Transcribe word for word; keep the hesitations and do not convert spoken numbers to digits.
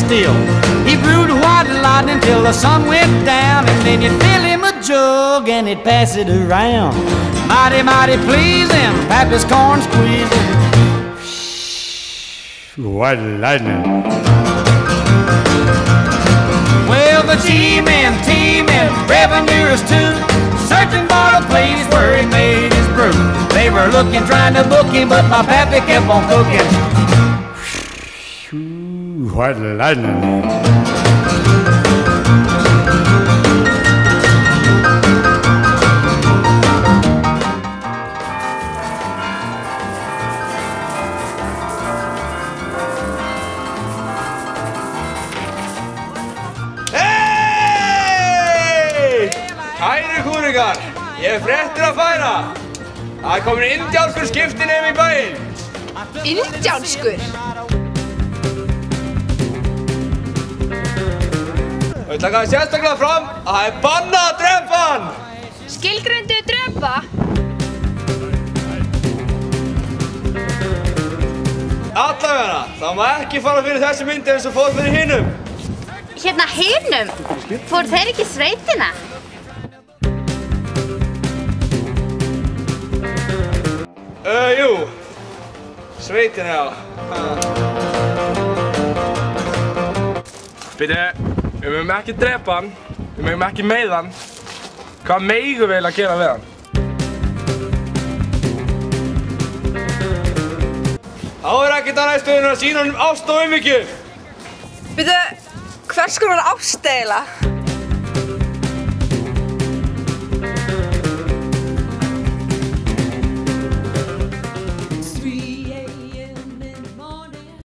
still. He brewed white lightning till the sun went down, and then you'd fill him a jug and he'd pass it around. Mighty, mighty pleasing, Pappy's corn squeezing. White lightning. Well, the G-men, T-men, revenuers too, searching for a place where he made his brew. They were looking, trying to book him, but my pappy kept on cooking. White lightning. Kæri kúringar, ég hef fréttir að færa. Það er komin indjánskur skiptinemi í bæinn. Indjánskur? Og ég taka það sérstaklega fram að það er bannað að drepa hann. Skilgreindu drepa? Allavega, það má ekki fara fyrir þessi myndi eins og fór fyrir hinum. Hérna hinum? Fóru þeir ekki í sveitina? Uh, jú, sveitin já. Býtu, við mögum ekki drepa hann, við mögum ekki meiða hann. Hvað megum við að gera við hann? Þá er ekkert annað í stöðunni að sýna honum ást og umhyggju. Býtu, hvers konar ást eiginlega?